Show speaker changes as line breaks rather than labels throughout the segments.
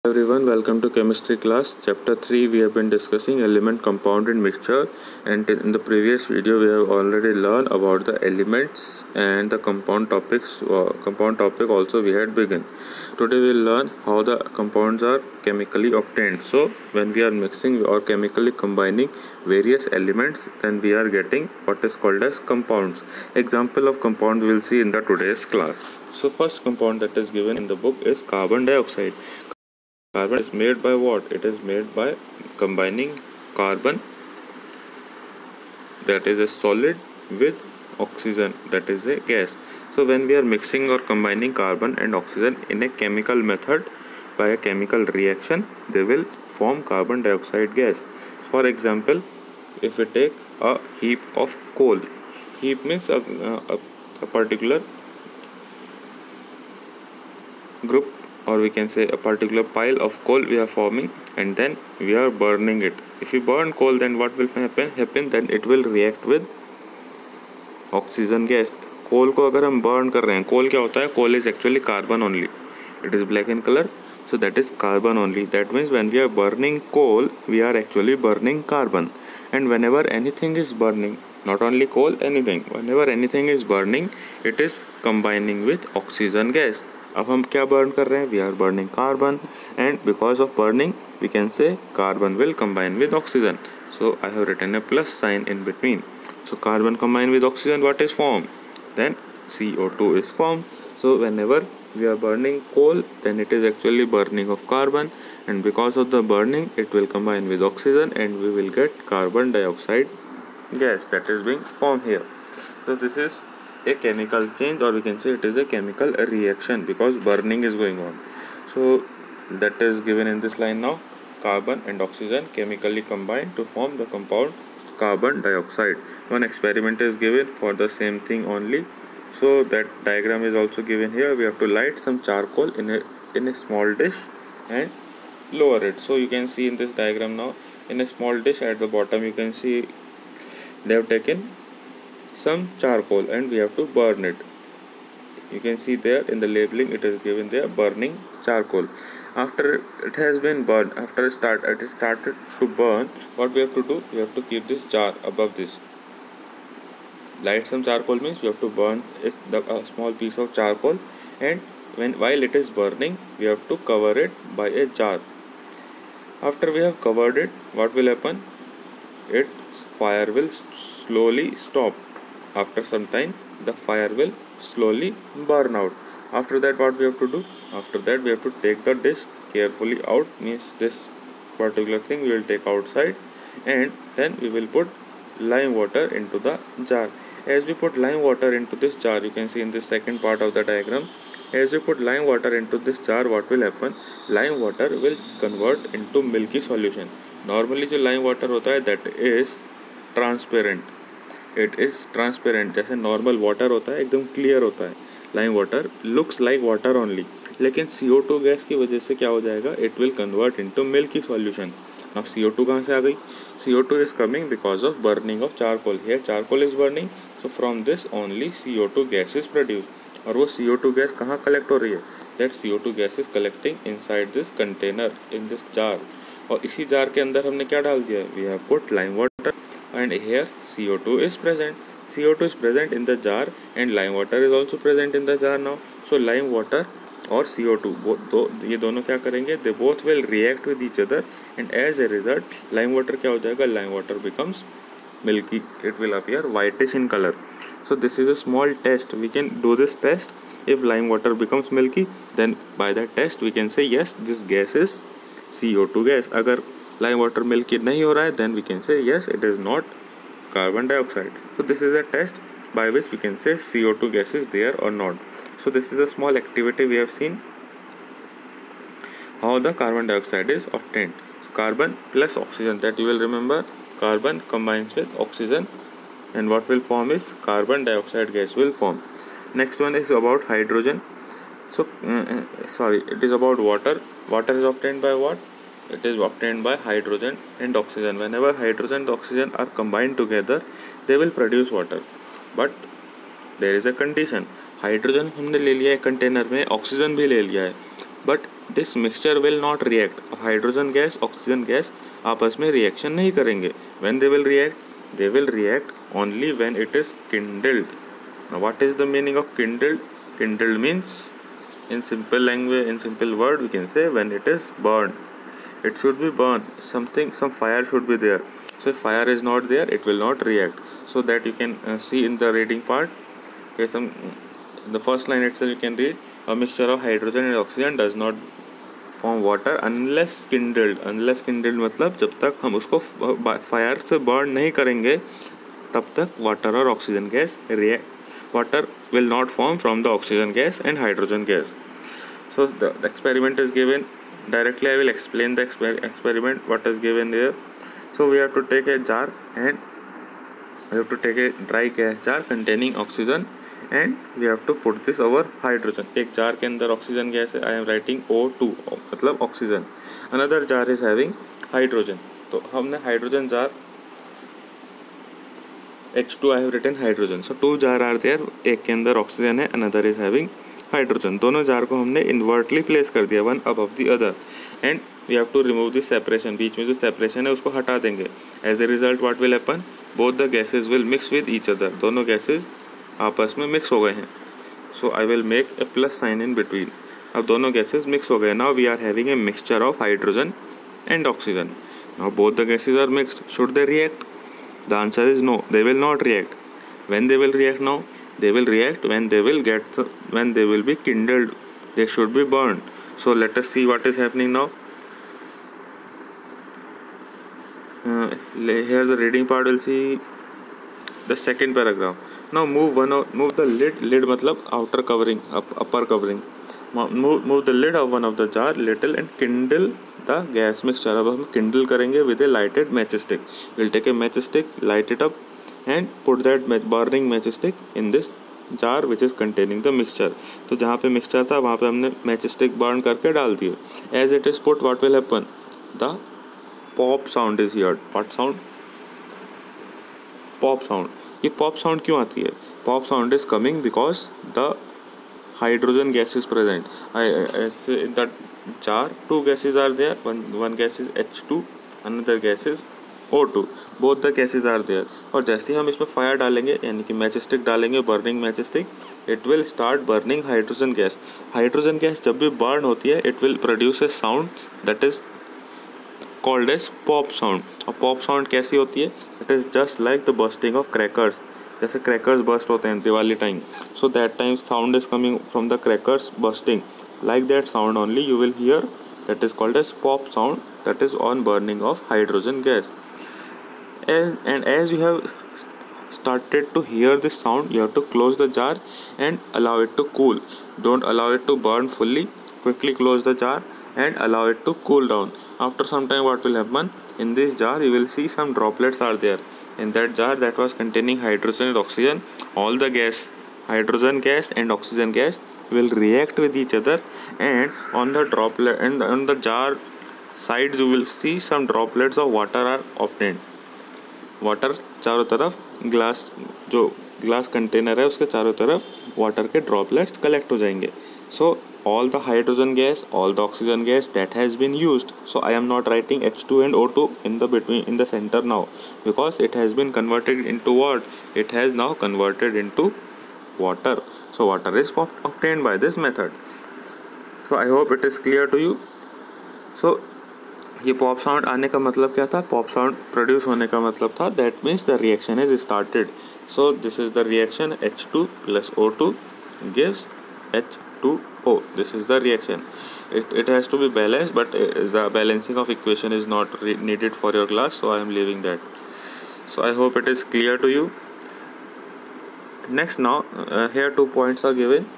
Everyone, welcome to chemistry class. Chapter 3 we have been discussing element, compound and mixture, and in the previous video we have already learned about the elements and the compound topics. Compound topic also we had begun. Today we will learn how the compounds are chemically obtained. So when we are mixing or chemically combining various elements, then we are getting what is called as compounds. Example of compound we will see in the today's class. So first compound that is given in the book is carbon dioxide. Carbon is made by what? It is made by combining carbon, that is a solid, with oxygen, that is a gas. So when we are mixing or combining carbon and oxygen in a chemical method by a chemical reaction, they will form carbon dioxide gas. For example, if we take a heap of coal, heap means a particular group, or we can say a particular pile of coal we are forming, and then we are burning it. If we burn coal, then what will happen? Then it will react with oxygen gas. कोल को अगर हम burn कर रहे हैं, कोल क्या होता है? कोल is actually carbon only. It is black in color, so that is carbon only. That means when we are burning coal, we are actually burning carbon. And whenever anything is burning, not only coal, anything, whenever anything is burning, it is combining with oxygen gas. अब हम क्या burn कर रहे हैं? We are burning carbon, and because of burning we can say carbon will combine with oxygen. So I have written a plus sign in between. So carbon combine with oxygen, what is form? Then CO2 is formed. So whenever we are burning coal, then it is actually burning of carbon, and because of the burning it will combine with oxygen and we will get carbon dioxide gas that is being formed here. So this is a chemical change, or we can say it is a chemical reaction because burning is going on. So that is given in this line now. Carbon and oxygen chemically combine to form the compound carbon dioxide. One experiment is given for the same thing only. So that diagram is also given here. We have to light some charcoal in a small dish and lower it. So you can see in this diagram now, in a small dish at the bottom you can see they have taken some charcoal and we have to burn it. You can see there in the labeling it is given there, burning charcoal. After it has been burned, after it is started to burn, what we have to do? We have to keep this jar above this. Light some charcoal means you have to burn a small piece of charcoal, and while it is burning we have to cover it by a jar. After we have covered it, what will happen? Fire will slowly stop. After some time the fire will slowly burn out. After that what we have to do? After that we have to take the dish carefully out, means this particular thing we will take outside, and then we will put lime water into the jar. As we put lime water into this jar, you can see in the second part of the diagram, as you put lime water into this jar, what will happen? Lime water will convert into milky solution. Normally जो lime water होता है that is transparent. It is transparent. जैसे normal water होता है एकदम clear होता है. Lime water looks like water only. लेकिन CO2 गैस की वजह से क्या हो जाएगा? It will convert into milky solution. Now CO2 कहाँ से आ गई? CO2 is coming because of burning of charcoal. Here charcoal is burning, so from this only CO2 gas is produced. और वो CO2 गैस कहाँ कलेक्ट हो रही है? That CO2 gas is collecting inside this container, in this jar. और इसी jar के अंदर हमने क्या डाल दिया है? We have put lime water, and here CO2 is present. CO2 is present in the jar and lime water is also present in the jar now. So lime water और CO2 ये दोनों क्या करेंगे? They both will react with each other, and as a result lime water क्या हो जाएगा? Lime water becomes milky. It will appear whitish in color. So this is a small test. We can do this test. If lime water becomes milky, then by that test we can say yes, this gas is CO2 gas. अगर lime water milky नहीं हो रहा है, then we can say yes, it is not carbon dioxide. So this is a test by which we can say CO2 gas is there or not. So this is a small activity we have seen how the carbon dioxide is obtained. Carbon plus oxygen, that you will remember, carbon combines with oxygen and what will form is carbon dioxide gas will form. Next one is about hydrogen. So it is about water. Water is obtained by what? It is obtained by hydrogen and oxygen. Whenever hydrogen and oxygen are combined together, they will produce water. But there is a condition. Hydrogen हमने ले लिया है container में, oxygen भी ले लिया है, but this mixture will not react. Hydrogen gas, oxygen gas आपस में रिएक्शन नहीं करेंगे. When they will react? They will react only when it is kindled. Now what is the meaning of kindled? Kindled means, in simple language, in simple word, we can say when it is burned. It should be burned. Some fire should be there. So if fire is not there, it will not react. So that you can see in the reading part. Okay, the first line itself you can read, a mixture of hydrogen and oxygen does not form water unless kindled. Unless kindled मतलब जब तक हम उसको fire से burn नहीं करेंगे तब तक वाटर और oxygen gas water will not form from the oxygen gas and hydrogen gas. So the experiment is given. Directly I will explain the experiment what is given there. So we have to take a jar and we have to take a dry gas jar containing oxygen and we have to put this over hydrogen. एक jar के अंदर oxygen gas है. I am writing O2 मतलब oxygen. Another jar is having hydrogen. तो हमने hydrogen jar H2 I have written hydrogen. So two jar are there. एक के अंदर ऑक्सीजन है, another is having हाइड्रोजन. दोनों जार को हमने इन्वर्टली प्लेस कर दिया, one above the other, and we have to remove this separation. बीच में जो सेपरेशन है उसको हटा देंगे. As a result what will happen? Both the gases will mix with each other. दोनों गैसेज आपस में मिक्स हो गए हैं. So I will make a plus sign in between. अब दोनों गैसेज मिक्स हो गए. Now we are having a mixture of hydrogen and oxygen. Now both the gases are mixed. Should they react? The answer is no, they will not react. When they will react? Now they will react when they will be kindled. They should be burned. So let us see what is happening now. Here the reading part will see the second paragraph. Now move the lid मतलब outer covering, upper covering. Move the lid of one of the jar little and kindle the gas mixture. अब हम kindle करेंगे with a lighted matchstick. We'll take a matchstick, light it up and put that burning matchstick in this jar which is containing the mixture. तो जहाँ पे mixture था वहाँ पे हमने matchstick burn करके डाल दिए. As it is put, what will happen? The pop sound is heard. What sound? Pop sound. ये pop sound क्यों आती है? Pop sound is coming because the hydrogen gas is present. In that jar, two gases are there. One gas is H2, another gas is O2. Both the gases are there. और जैसे ही हम इसमें fire डालेंगे यानी कि matchstick डालेंगे, burning matchstick, it will start burning hydrogen gas. Hydrogen gas जब भी बर्न होती है it will produce a sound that is called as pop sound. और पॉप साउंड कैसी होती है? It is just like the bursting of crackers. जैसे crackers burst होते हैं Diwali time, so that time sound is coming from the crackers bursting. Like that sound only you will hear. That is called as pop sound. That is on burning of hydrogen gas. And as you have started to hear this sound, you have to close the jar and allow it to cool. Don't allow it to burn fully. Quickly close the jar and allow it to cool down. After some time, what will happen? In this jar, you will see some droplets are there. In that jar that was containing hydrogen and oxygen, all the gas, hydrogen gas and oxygen gas will react with each other, and on the droplet and on the jar side you will see some droplets of water are obtained. Water चारों तरफ जो glass container है उसके चारों तरफ water के droplets collect हो जाएंगे. सो all the hydrogen gas, all the oxygen gas that has been used. So I am not writing H2 and O2 in the center now, because it has been converted into what? It has now converted into water. So water is obtained by this method. So I hope it is clear to you. So ये pop sound आने का मतलब क्या था? Pop sound produce होने का मतलब था that means the reaction is started. So this is the reaction. H2 plus O2 gives H2O. This is the reaction. It has to be balanced, but the balancing of equation is not needed for your class, so I am leaving that. So I hope it is clear to you. Next, now here 2 points are given.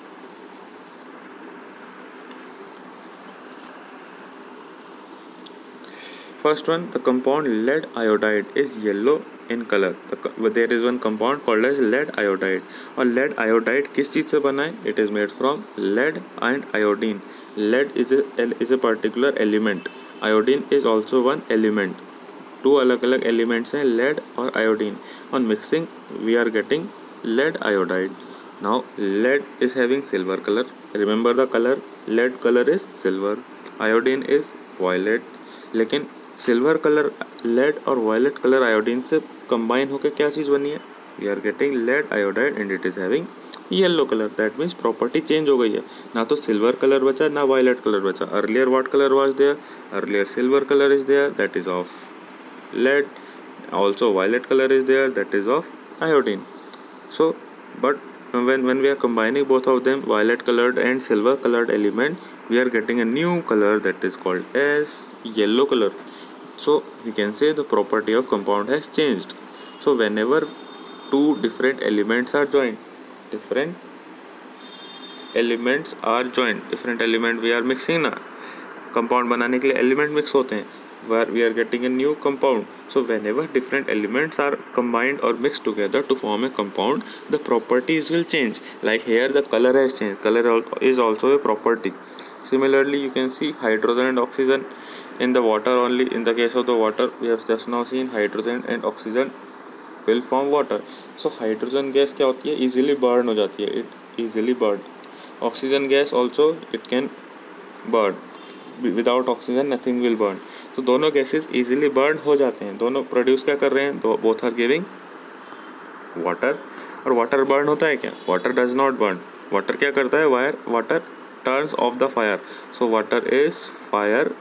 First one, the compound lead iodide is yellow in color. There is one compound called as lead iodide. और lead iodide किस चीज़ से बना है? It is made from lead and iodine. Lead is a particular element. Iodine is also one element. 2 अलग अलग elements हैं, lead और iodine. On mixing, we are getting lead iodide. Now lead is having silver color. Remember the color. lead color is silver, iodine is violet. लेकिन silver colour lead और violet colour iodine से combine होकर क्या चीज़ बनी है? We are getting lead iodide and it is having yellow colour. That means property change हो गई है. ना तो सिल्वर कलर बचा ना वायलेट कलर बचा. Earlier what colour was there? Earlier silver colour is there, that is of lead. Also violet color is there, that is of iodine. So but when we are combining both of them, violet colored and silver colored element, we are getting a new color that is called as yellow color. So we can say the property of compound has changed. So whenever two different elements are joined, different element we are mixing ना. compound बनाने के लिए element mix होते हैं, where we are getting a new compound. So whenever different elements are combined or mixed together to form a compound, the properties will change. Like here the color has changed. Color is also a property. Similarly you can see hydrogen and oxygen in the water only. In the case of the water, we have just now seen hydrogen and oxygen will form water. So hydrogen gas क्या होती है? Easily burn हो जाती है. It easily burn. Oxygen gas also it can burn. Without oxygen nothing will burn. तो दोनों gases easily burn हो जाते हैं. दोनों प्रोड्यूस क्या कर रहे हैं? Both are giving water. और वाटर बर्न होता है क्या? Water does not burn. Water क्या करता है? Water turns off the fire. So water is fire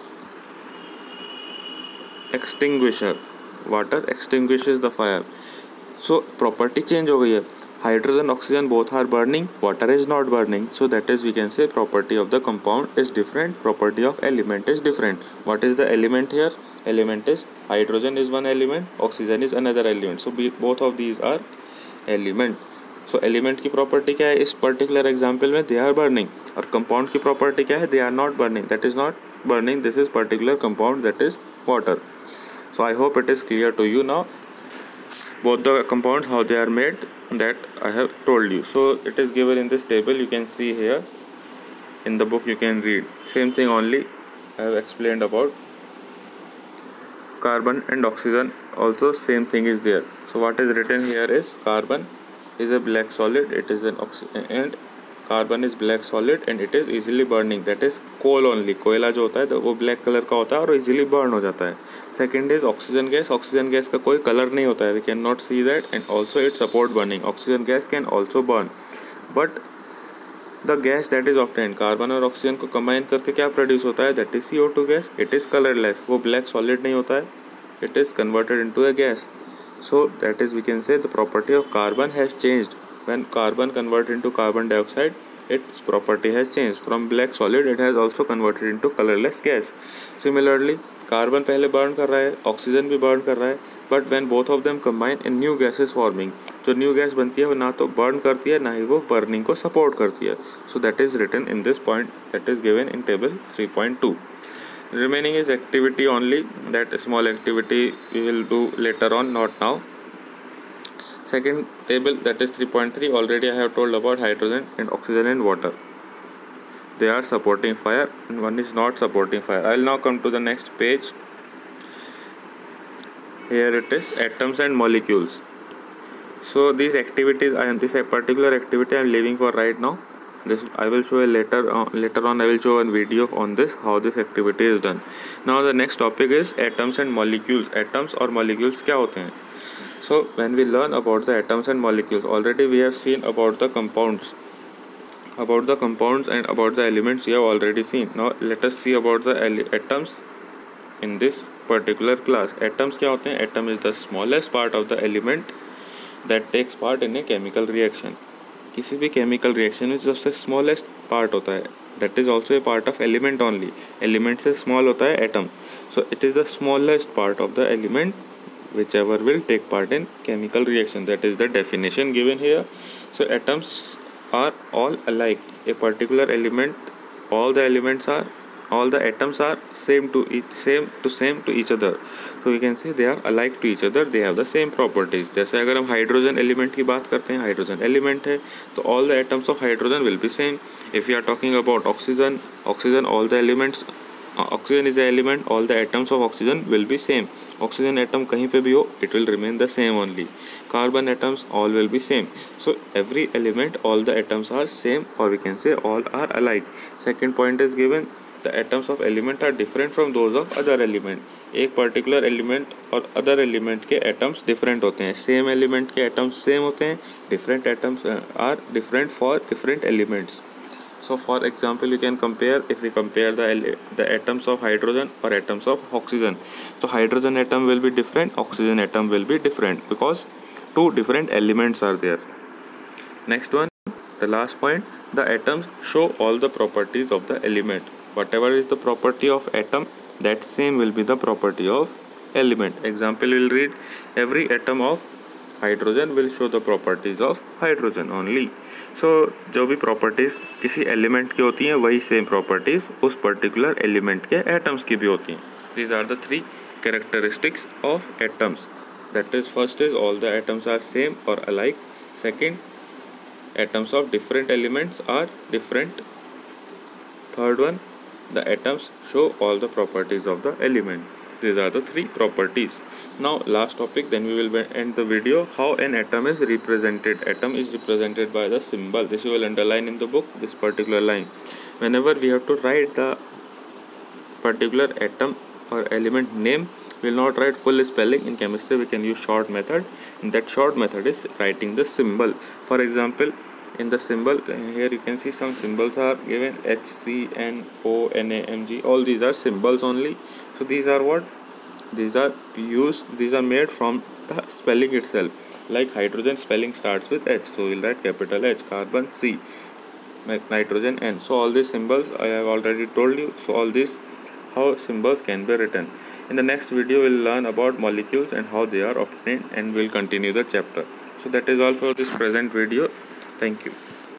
extinguisher. Water extinguishes the fire. So property change हो गई है. Hydrogen, oxygen both are burning, water is not burning. So that is we can say property of the compound is different, property of element is different. What is the element here? Element is hydrogen is one element, oxygen is another element. So both of these are element. So element की property क्या है? इस particular example में they are burning. और compound की property क्या है? They are not burning. That is not burning. This is particular compound, that is water. So I hope it is clear to you now. Both the compounds how they are made, that I have told you. So it is given in this table. You can see here in the book, you can read same thing only. I have explained about carbon and oxygen. Also same thing is there. So what is written here is carbon is a black solid. It is an oxygen and carbon is black solid and it is easily burning. That is coal only. कोयला जो होता है तो वो black colour का होता है और इजीली बर्न हो जाता है. Second is oxygen gas. Oxygen gas का कोई कलर नहीं होता है. We can not see that and also it support burning. Oxygen gas can also burn but the gas that is obtained, carbon और oxygen को कंबाइन करके क्या produce होता है? That is CO2 gas. It is colourless. वो black solid नहीं होता है. It is converted into a gas. So that is we can say the property of carbon has changed. When carbon convert into carbon dioxide, its property has changed. From black solid it has also converted into colorless gas. Similarly carbon पहले burn कर रहा है, oxygen भी burn कर रहा है, but when both of them combine in new gas is forming. जो new gas बनती है वो ना तो बर्न करती है ना ही वो बर्निंग को सपोर्ट करती है. So that is written in this point, that is given in table 3.2. remaining is activity only. That small activity we will do later on, not now. Second table, that is 3.3. already I have told about hydrogen and oxygen and water. They are supporting fire and one is not supporting fire. I will now come to the next page. Here it is, atoms and molecules. So these activities, this particular activity I am leaving for right now. This I will show later on I will show a video on this, how this activity is done. Now the next topic is atoms and molecules. Atoms और molecules क्या होते हैं? So when we learn about the atoms and molecules, already we have seen about the compounds. About the compounds and about the elements we have already seen. Now let us see about the atoms in this particular class. Atoms क्या होते हैं? Atom is the smallest part of the element that takes part in a chemical reaction. किसी भी chemical reaction में सबसे smallest part होता है. That is also a part of element only. Element से small होता है atom. So it is the smallest part of the element whichever will take part in chemical reaction. That is the definition given here. So atoms are all alike. A particular element, all the atoms are same to each other. So we can say they are alike to each other. They have the same properties. जैसे अगर हम hydrogen element की बात करते हैं, hydrogen element है तो all the atoms of hydrogen will be same. If we are talking about oxygen, all the elements Oxygen is an element, all the atoms of oxygen will be same. Oxygen atom kahin pe bhi ho, it will remain the same only. Carbon atoms all will be same. So every element, all the atoms are same, or we can say all are alike. Second point is given, the atoms of element are different from those of other element. एक particular element और other element के atoms different होते हैं. Same element के atoms same होते हैं, different atoms are different for different elements. So for example, you can compare, if we compare the atoms of hydrogen or atoms of oxygen. So hydrogen atom will be different, oxygen atom will be different because two different elements are there. Next one, the last point, the atoms show all the properties of the element. Whatever is the property of atom, that same will be the property of element. Example, we will read, every atom of hydrogen will show the properties of hydrogen only. So जो भी properties किसी element की होती हैं वही same properties उस particular element के atoms की भी होती हैं. These are the three characteristics of atoms. That is, first is all the atoms are same और alike. Second, atoms of different elements are different. Third one, the atoms show all the properties of the element. These are the three properties. Now last topic, then we will end the video. How an atom is represented. Atom is represented by the symbol. This you will underline in the book, this particular line. Whenever we have to write the particular atom or element name, we will not write full spelling. In chemistry we can use short method, and that short method is writing the symbol. For example, in the symbol here you can see some symbols are given, H, C, N, O, Na, Mg. All these are symbols only. So these are what? These are used, these are made from the spelling itself. Like hydrogen spelling starts with H, so we'll write capital H. Carbon C, nitrogen N. So all these symbols I have already told you. So all these how symbols can be written. In the next video we'll learn about molecules and how they are obtained, and we'll continue the chapter. So that is all for this present video. Thank you.